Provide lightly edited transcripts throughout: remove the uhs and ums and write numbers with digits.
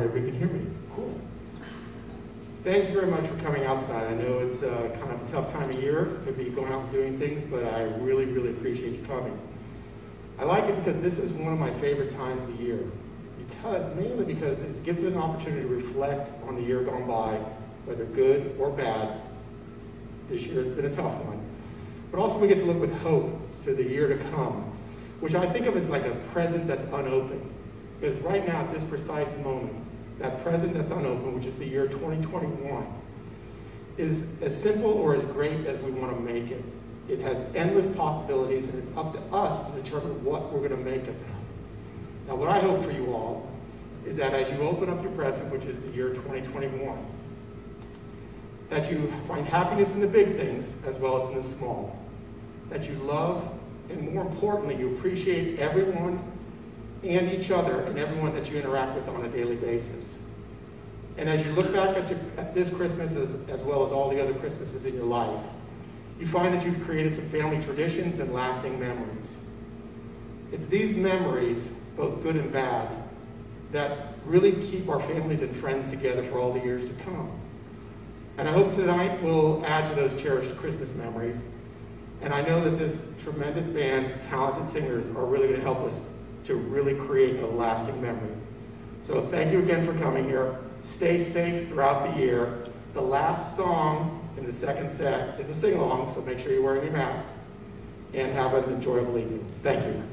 everybody can hear me. Cool. Thanks very much for coming out tonight. I know it's kind of a tough time of year to be going out and doing things, but I really, really appreciate you coming. I like it because this is one of my favorite times of year. Mainly because it gives us an opportunity to reflect on the year gone by, whether good or bad. This year has been a tough one. But also we get to look with hope to the year to come, which I think of as like a present that's unopened. Because right now, at this precise moment, that present that's unopened, which is the year 2021, is as simple or as great as we want to make it. It has endless possibilities, and it's up to us to determine what we're going to make of that. Now, what I hope for you all is that as you open up your present, which is the year 2021, that you find happiness in the big things as well as in the small. That you love, and more importantly, you appreciate everyone and each other and everyone that you interact with on a daily basis. And as you look back at this Christmas as well as all the other Christmases in your life, you find that you've created some family traditions and lasting memories. It's these memories, both good and bad, that really keep our families and friends together for all the years to come. And I hope tonight will add to those cherished Christmas memories. And I know that this tremendous band, talented singers, are really going to help us to really create a lasting memory. So thank you again for coming here. Stay safe throughout the year. The last song in the second set is a sing-along, so make sure you're wearing your masks. And have an enjoyable evening. Thank you.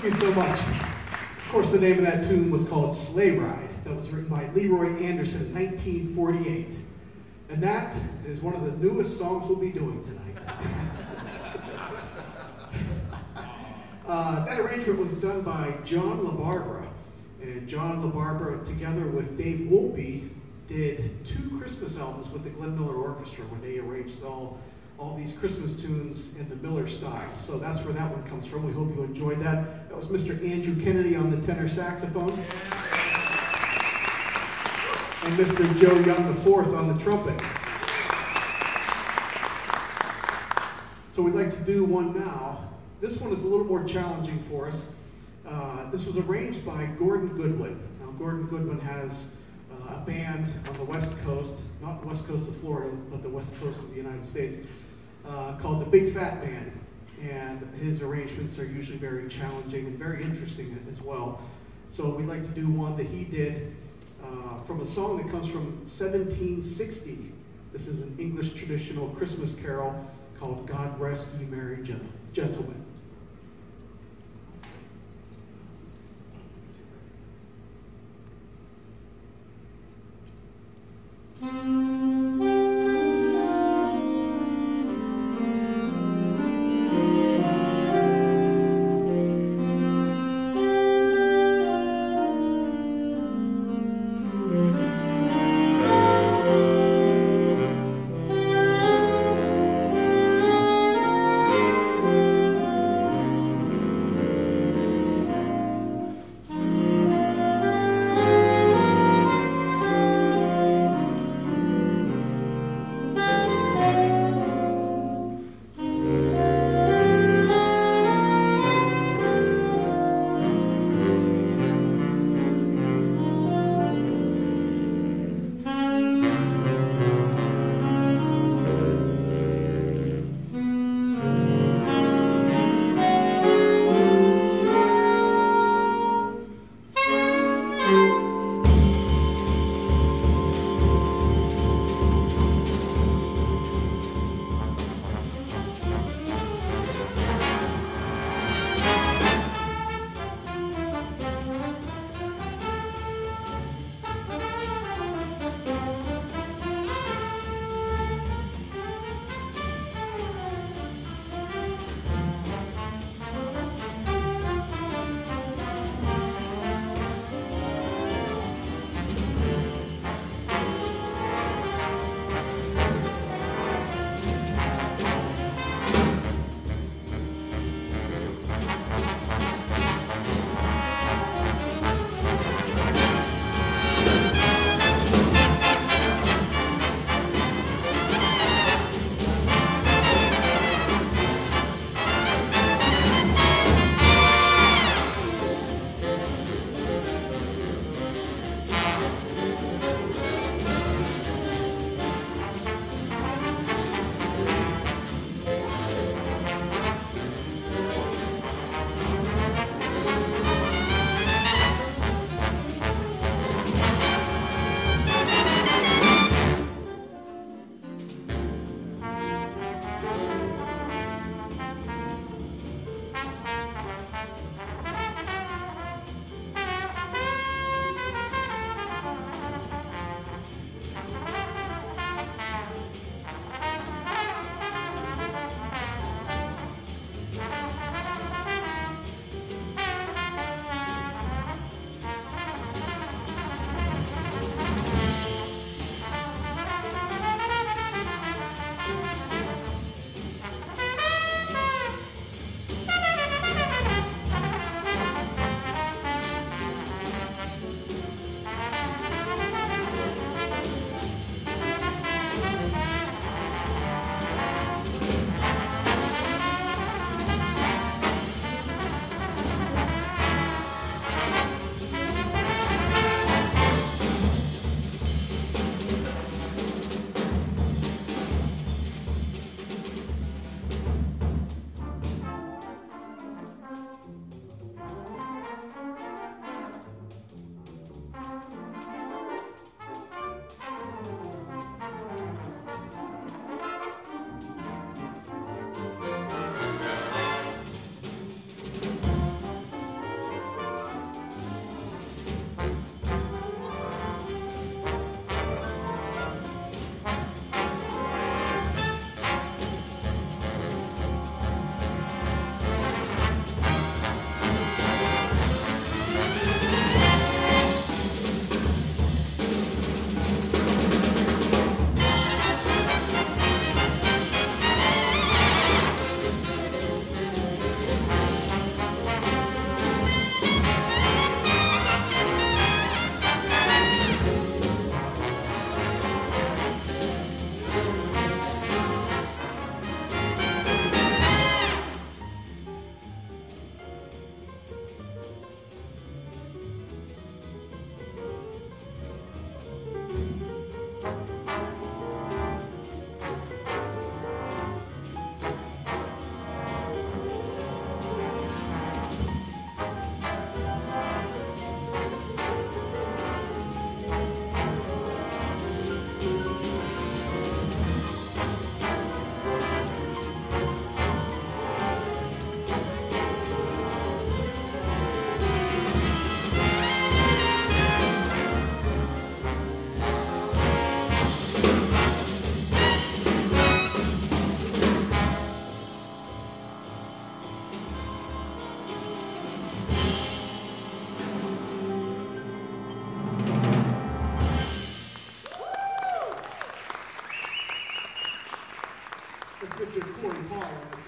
Thank you so much. Of course, the name of that tune was called Sleigh Ride. That was written by Leroy Anderson in 1948. And that is one of the newest songs we'll be doing tonight. That arrangement was done by John LaBarbera. And John LaBarbera, together with Dave Wolpe, did 2 Christmas albums with the Glenn Miller Orchestra where they arranged all these Christmas tunes in the Miller style. So that's where that one comes from. We hope you enjoyed that. That was Mr. Andrew Kennedy on the tenor saxophone. And Mr. Joe Young IV on the trumpet. So we'd like to do one now. This one is a little more challenging for us. This was arranged by Gordon Goodwin. Now, Gordon Goodwin has a band on the West Coast, not the West Coast of Florida, but the West Coast of the United States, called the Big Fat Band. And his arrangements are usually very challenging and very interesting as well. So we'd like to do one that he did from a song that comes from 1760. This is an English traditional Christmas carol called God Rest Ye Merry Gentlemen.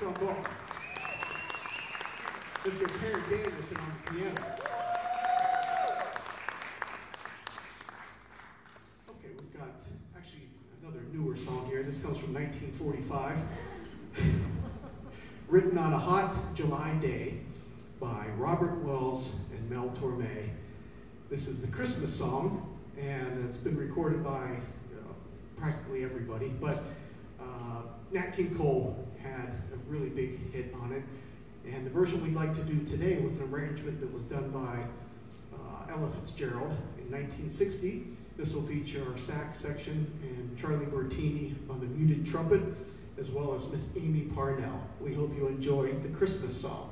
trombone. Mr. Perry Anderson on the piano. Okay, we've got actually another newer song here. This comes from 1945. Written on a hot July day by Robert Wells and Mel Torme. This is the Christmas song, and it's been recorded by practically everybody, but Nat King Cole had a really big hit on it, and the version we'd like to do today was an arrangement that was done by Ella Fitzgerald in 1960. This will feature our sax section and Charlie Bertini on the muted trumpet, as well as Miss Amy Parnell. We hope you enjoy the Christmas song.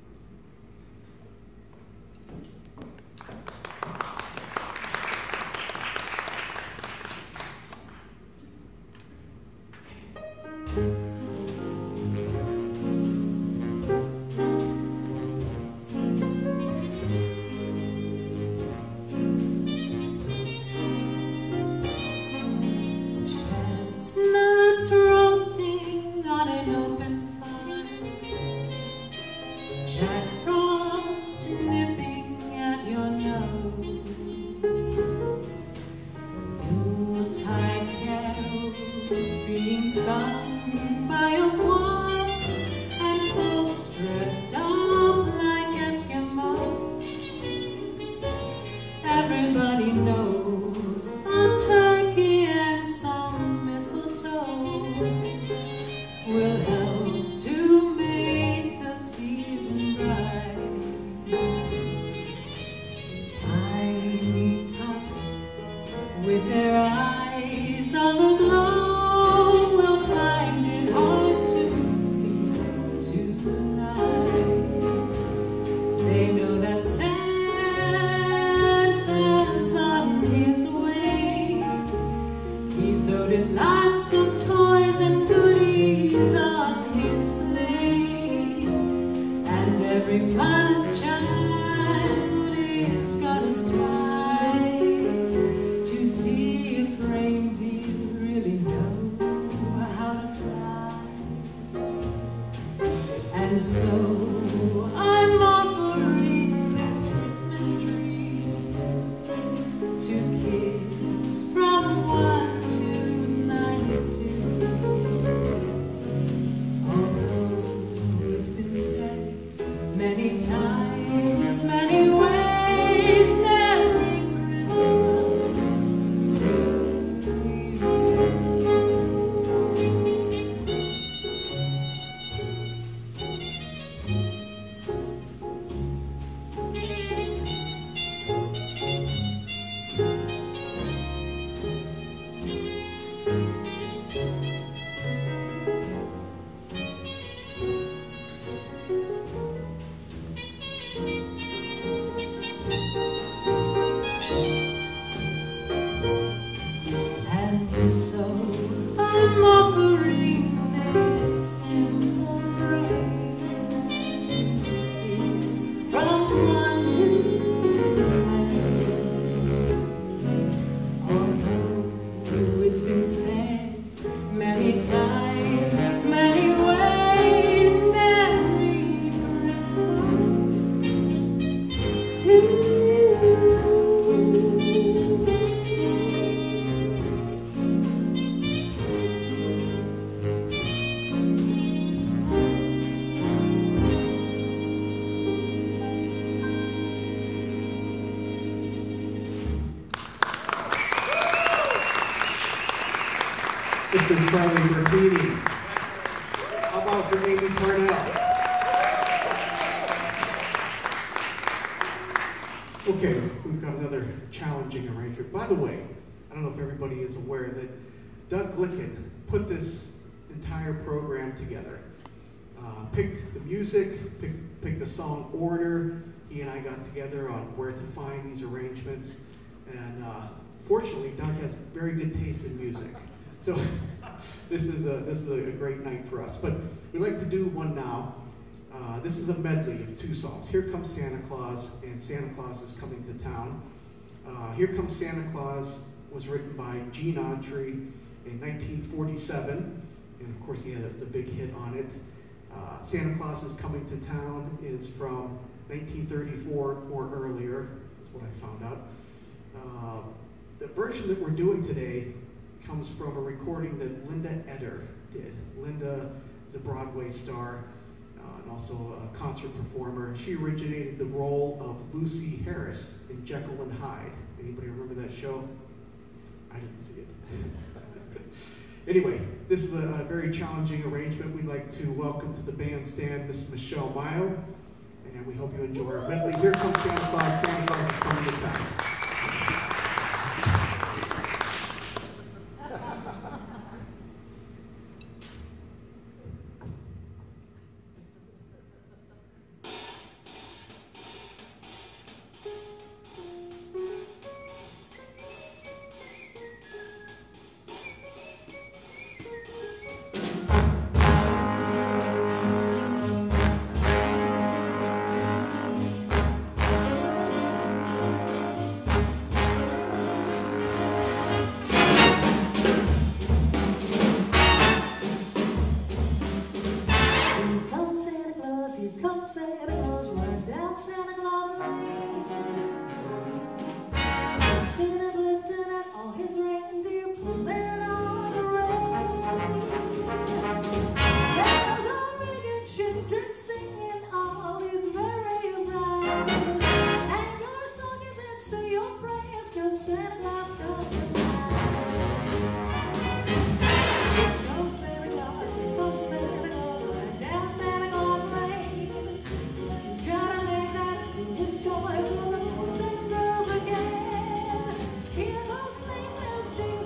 Mr. Charlie Bertini. How about for Amy Parnell? Okay, we've got another challenging arrangement. By the way, I don't know if everybody is aware that Doug Glicken put this entire program together. Picked the music, picked the song order. He and I got together on where to find these arrangements. And fortunately, Doug has very good taste in music. So this is a great night for us. But we'd like to do one now. This is a medley of two songs. Here Comes Santa Claus, and Santa Claus is Coming to Town. Here Comes Santa Claus was written by Gene Autry in 1947, and of course he had the big hit on it. Santa Claus is Coming to Town is from 1934 or earlier, is what I found out. The version that we're doing today comes from a recording that Linda Eder did. Linda is a Broadway star and also a concert performer. She originated the role of Lucy Harris in Jekyll and Hyde. Anybody remember that show? I didn't see it. Anyway, this is a very challenging arrangement. We'd like to welcome to the bandstand Miss Michelle Mailhot, and we hope you enjoy our medley. Here comes Santa Claus. Santa Claus is Coming to Town. Santa Claus, right down Santa Claus Lane. Santa blitzing at all his reindeer, pulling on the rein. There's all ringing children singing all is very bright. And your stockings and say your prayers, 'cause Santa Claus comes tonight. Here comes Santa Claus, here comes Santa Claus, right down Santa Claus Lane. He's got a name that's filled with toys for the boys and girls again. Here goes sleigh bells jingling.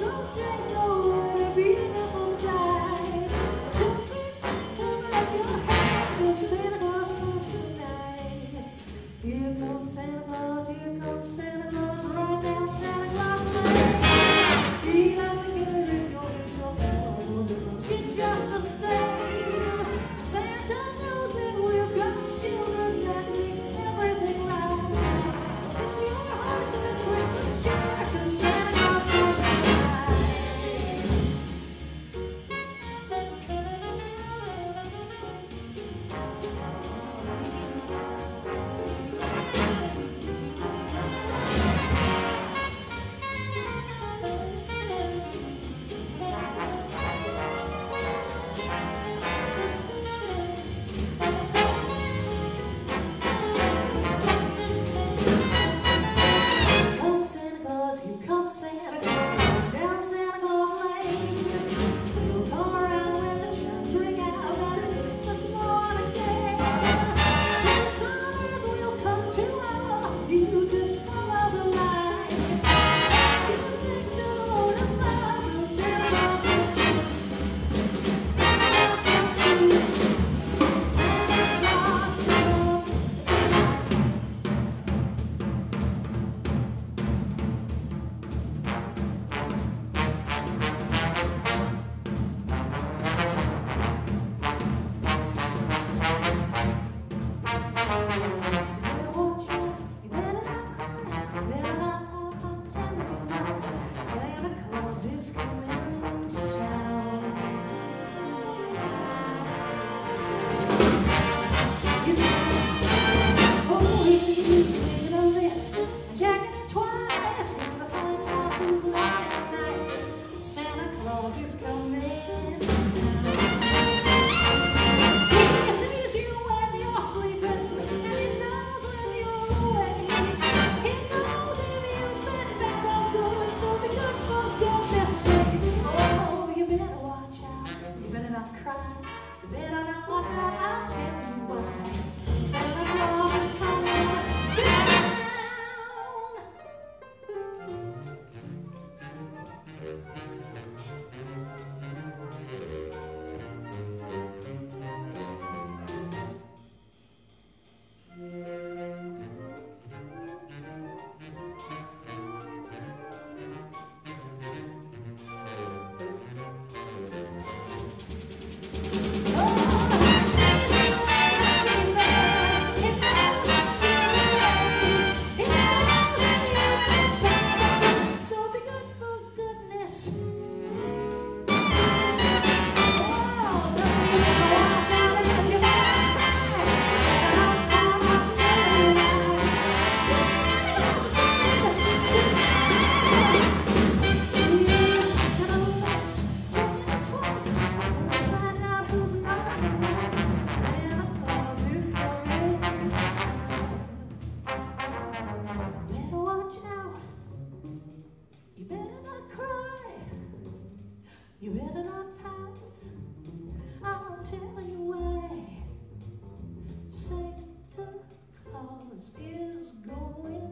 Claus is going.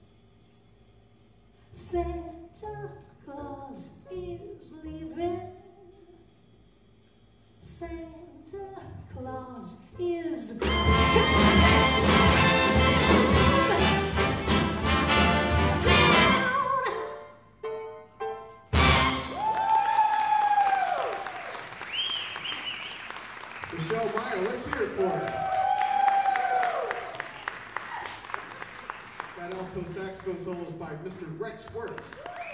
Santa Claus is leaving. Santa Claus is Michelle Meyer, let's hear it for her. That alto saxophone solo is by Mr. Rex Wertz.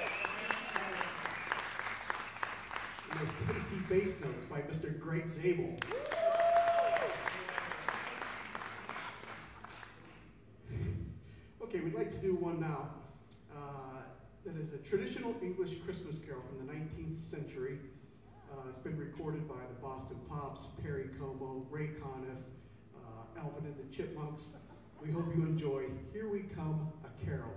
And those tasty bass notes by Mr. Greg Zabel. Okay, we'd like to do one now that is a traditional English Christmas carol from the 19th century. It's been recorded by the Boston Pops, Perry Como, Ray Conniff, Alvin and the Chipmunks. We hope you enjoy Here We Come a Caroling.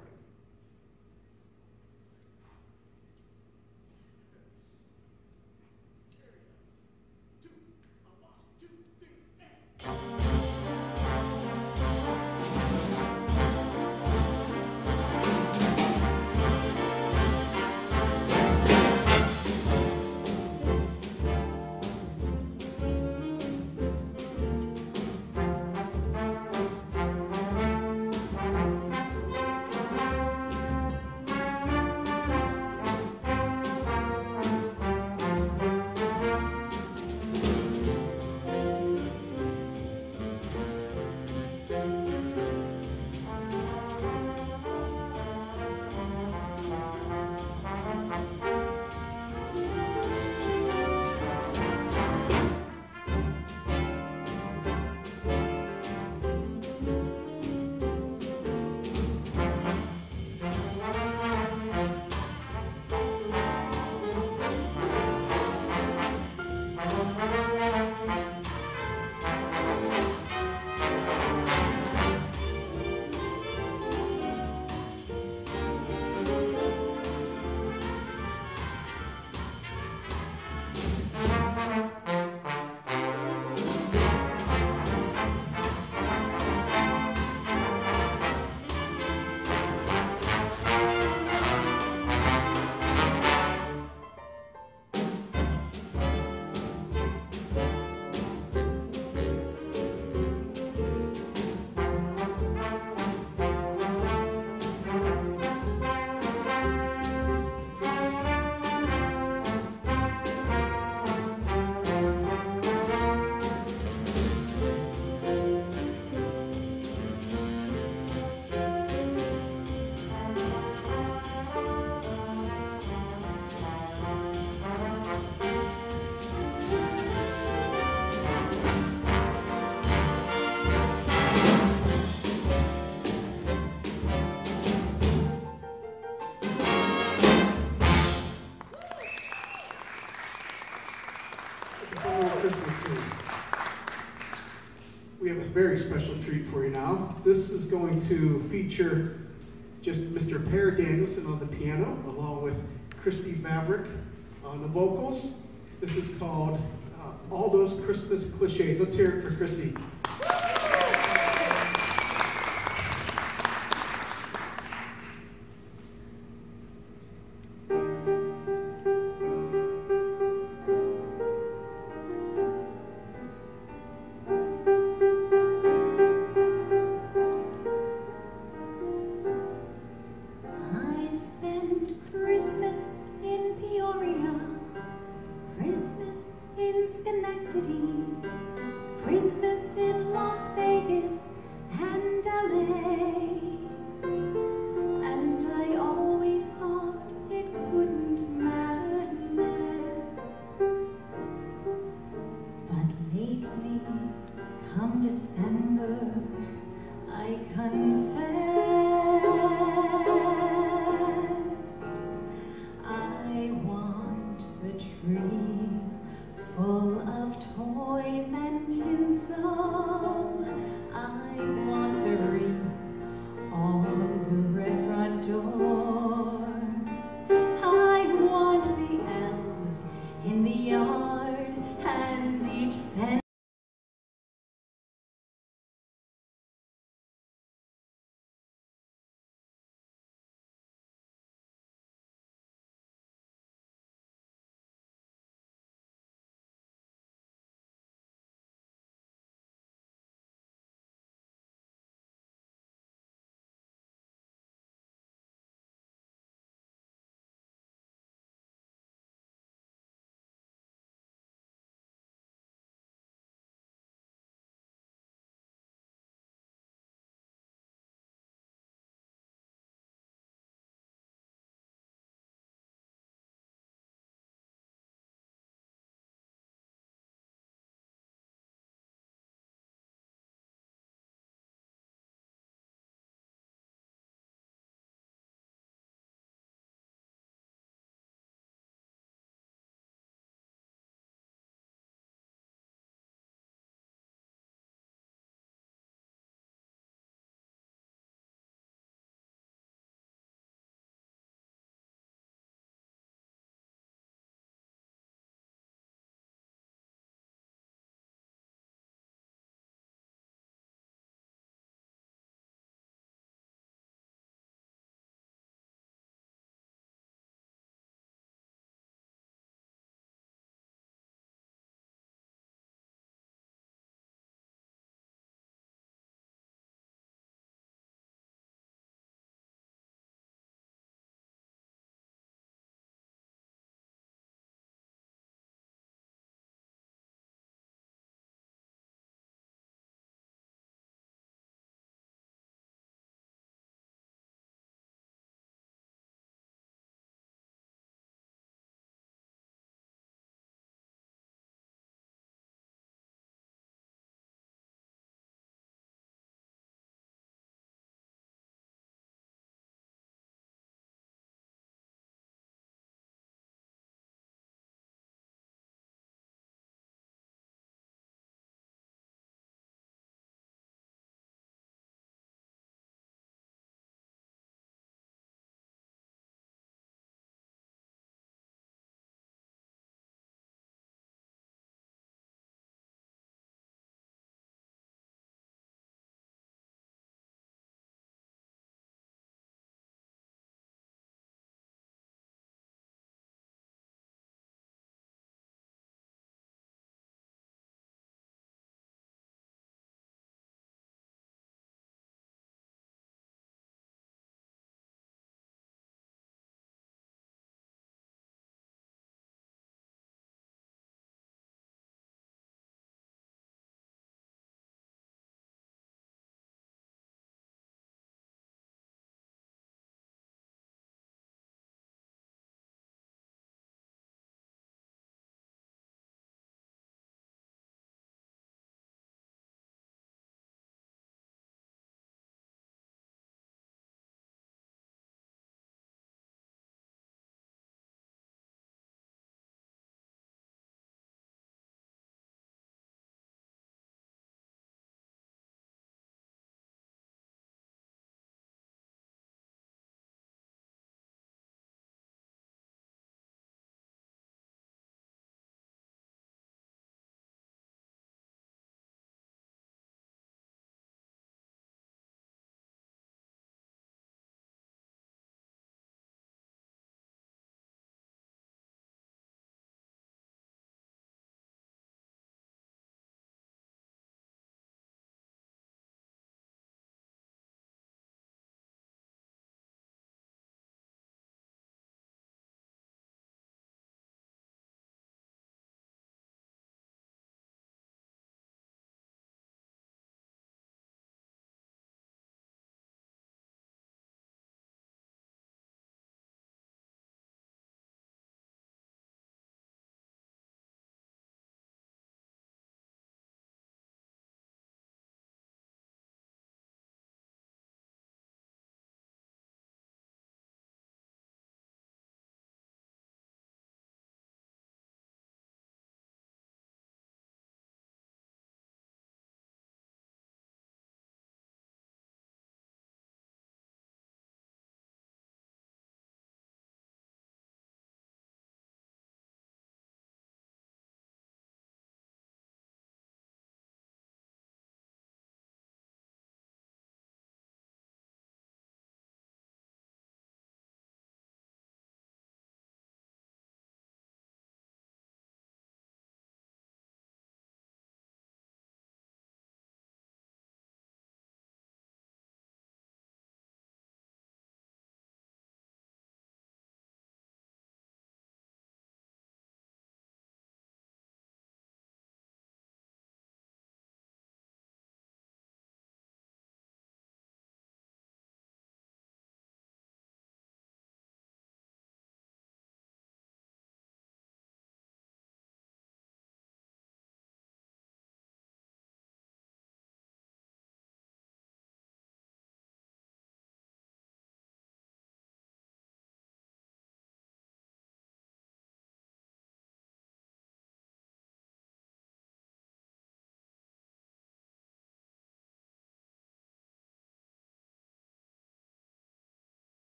We have a very special treat for you now. This is going to feature just Mr. Per Danielson on the piano, along with Krissy Vavrek on the vocals. This is called All Those Christmas Cliches. Let's hear it for Krissy.